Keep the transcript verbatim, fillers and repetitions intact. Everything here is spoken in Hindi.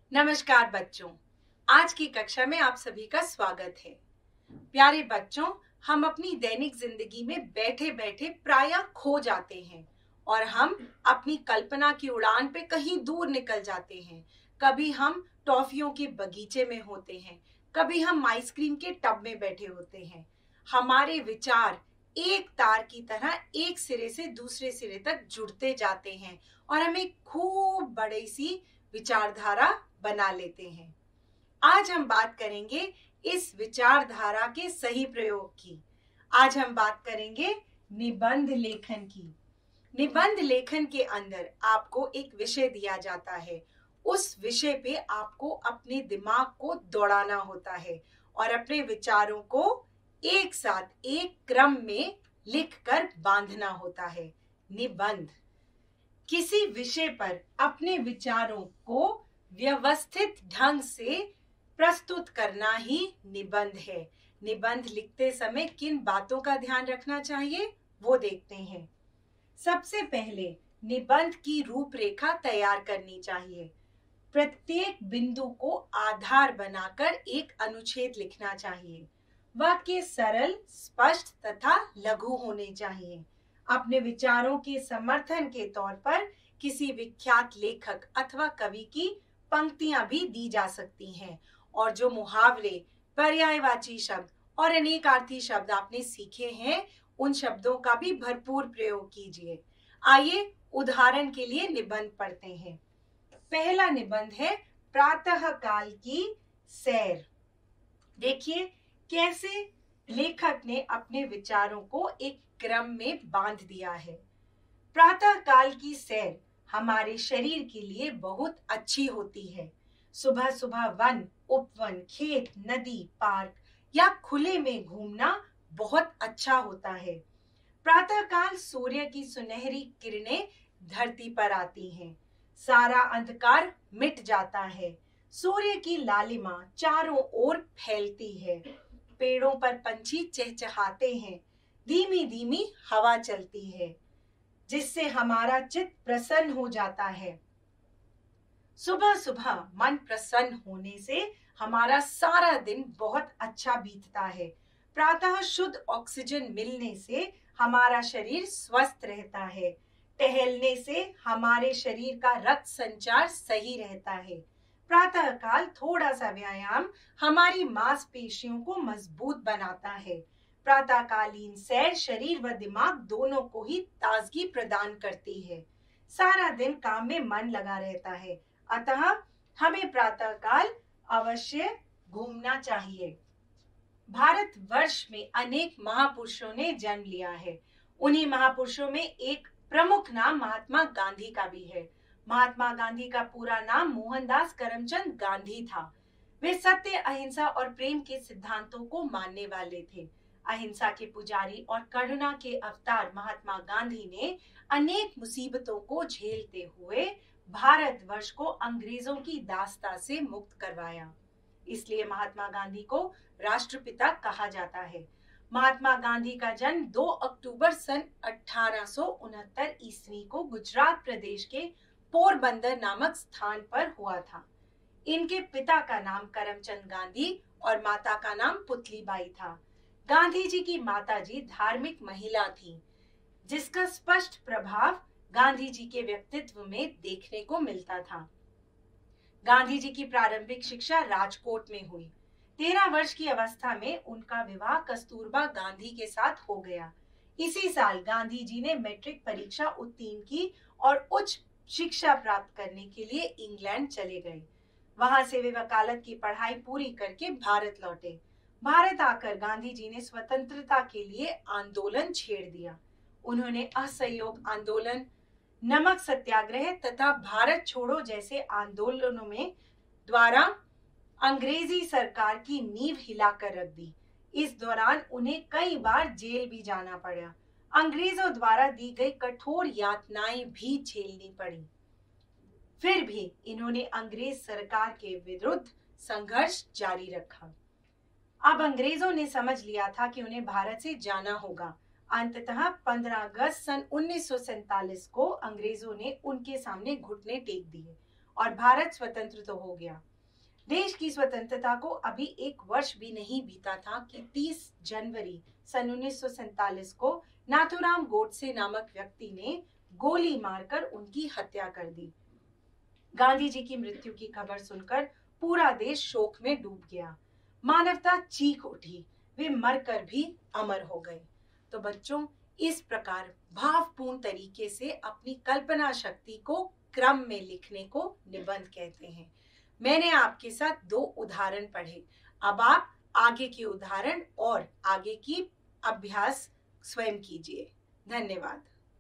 नमस्कार बच्चों, आज की कक्षा में आप सभी का स्वागत है। प्यारे बच्चों, हम अपनी दैनिक जिंदगी में बैठे बैठे प्रायः खो जाते हैं और हम अपनी कल्पना की उड़ान पे कहीं दूर निकल जाते हैं। कभी हम टॉफियों के बगीचे में होते हैं, कभी हम आइसक्रीम के टब में बैठे होते हैं। हमारे विचार एक तार की तरह एक सिरे से दूसरे सिरे तक जुड़ते जाते हैं और हम एक खूब बड़ी सी विचारधारा बना लेते हैं। आज हम बात करेंगे इस विचारधारा के सही प्रयोग की। आज हम बात करेंगे निबंध लेखन की। निबंध लेखन के अंदर आपको एक विषय दिया जाता है। उस विषय पे आपको अपने दिमाग को दौड़ाना होता है और अपने विचारों को एक साथ एक क्रम में लिखकर बांधना होता है। निबंध किसी विषय पर अपने विचारों को व्यवस्थित ढंग से प्रस्तुत करना ही निबंध है। निबंध लिखते समय किन बातों का ध्यान रखना चाहिए वो देखते हैं। सबसे पहले निबंध की रूपरेखा तैयार करनी चाहिए। प्रत्येक बिंदु को आधार बनाकर एक अनुच्छेद लिखना चाहिए। वाक्य सरल, स्पष्ट तथा लघु होने चाहिए। अपने विचारों के समर्थन के तौर पर किसी विख्यात लेखक अथवा कवि की पंक्तियां भी दी जा सकती हैं और जो मुहावरे, पर्यायवाची शब्द और अनेकार्थी शब्द आपने सीखे हैं, उन शब्दों का भी भरपूर प्रयोग कीजिए। आइए उदाहरण के लिए निबंध पढ़ते हैं। पहला निबंध है प्रातः काल की सैर। देखिए कैसे लेखक ने अपने विचारों को एक क्रम में बांध दिया है। प्रातः काल की सैर हमारे शरीर के लिए बहुत अच्छी होती है। सुबह सुबह वन, उपवन, खेत, नदी, पार्क या खुले में घूमना बहुत अच्छा होता है। प्रातः काल सूर्य की सुनहरी किरणें धरती पर आती हैं। सारा अंधकार मिट जाता है। सूर्य की लालिमा चारों ओर फैलती है। पेड़ों पर पंछी चहचहाते हैं। धीमी धीमी हवा चलती है जिससे हमारा चित्त प्रसन्न हो जाता है। सुबह सुबह मन प्रसन्न होने से हमारा सारा दिन बहुत अच्छा बीतता है। प्रातः शुद्ध ऑक्सीजन मिलने से हमारा शरीर स्वस्थ रहता है। टहलने से हमारे शरीर का रक्त संचार सही रहता है। प्रातः काल थोड़ा सा व्यायाम हमारी मांसपेशियों को मजबूत बनाता है। प्रातःकालीन सैर शरीर व दिमाग दोनों को ही ताजगी प्रदान करती है। सारा दिन काम में मन लगा रहता है, अतः हमें प्रातःकाल अवश्य घूमना चाहिए। भारतवर्ष में अनेक महापुरुषों ने जन्म लिया है। उन्हीं महापुरुषों में एक प्रमुख नाम महात्मा गांधी का भी है। महात्मा गांधी का पूरा नाम मोहनदास करमचंद गांधी था। वे सत्य, अहिंसा और प्रेम के सिद्धांतों को मानने वाले थे। अहिंसा के पुजारी और करुणा के अवतार महात्मा गांधी ने अनेक मुसीबतों को झेलते हुए भारतवर्ष को अंग्रेजों की दास्ता से मुक्त करवाया। इसलिए महात्मा गांधी को राष्ट्रपिता कहा जाता है। महात्मा गांधी का जन्म दो अक्टूबर सन अठारह सौ उनहत्तर ईस्वी को गुजरात प्रदेश के पोरबंदर नामक स्थान पर हुआ था। इनके पिता का नाम करमचंद गांधी और माता का नाम पुतलीबाई था। गांधी जी की माताजी धार्मिक महिला थी, जिसका स्पष्ट प्रभाव गांधी जी के व्यक्तित्व में देखने को मिलता था। गांधी जी की प्रारंभिक शिक्षा राजकोट में हुई। तेरह वर्ष की अवस्था में उनका विवाह कस्तूरबा गांधी के साथ हो गया। इसी साल गांधी जी ने मैट्रिक परीक्षा उत्तीर्ण की और उच्च शिक्षा प्राप्त करने के लिए इंग्लैंड चले गए। वहां से वे वकालत की पढ़ाई पूरी करके भारत लौटे। भारत आकर गांधी जी ने स्वतंत्रता के लिए आंदोलन छेड़ दिया। उन्होंने असहयोग आंदोलन, नमक सत्याग्रह तथा भारत छोड़ो जैसे आंदोलनों में द्वारा अंग्रेजी सरकार की नींव हिलाकर रख दी। इस दौरान उन्हें कई बार जेल भी जाना पड़ा। अंग्रेजों द्वारा दी गई कठोर यातनाएं भी झेलनी पड़ी। फिर भी इन्होंने अंग्रेज सरकार के विरुद्ध संघर्ष जारी रखा। अब अंग्रेजों ने समझ लिया था कि उन्हें भारत से जाना होगा। अंततः पंद्रह अगस्त सन उन्नीस सौ सैंतालीस को अंग्रेजों ने उनके सामने घुटने टेक दिए। और भारत स्वतंत्र तो हो गया। देश की स्वतंत्रता को अभी एक वर्ष भी नहीं बीता था कि तीस जनवरी सन उन्नीस सौ सैंतालीस को नाथूराम गोडसे नामक व्यक्ति ने गोली मारकर उनकी हत्या कर दी। गांधी जी की मृत्यु की खबर सुनकर पूरा देश शोक में डूब गया। मानवता चीख उठी, वे मरकर भी अमर हो गए। तो बच्चों, इस प्रकार भावपूर्ण तरीके से अपनी कल्पना शक्ति को क्रम में लिखने को निबंध कहते हैं। मैंने आपके साथ दो उदाहरण पढ़े। अब आप आगे के उदाहरण और आगे की अभ्यास स्वयं कीजिए। धन्यवाद।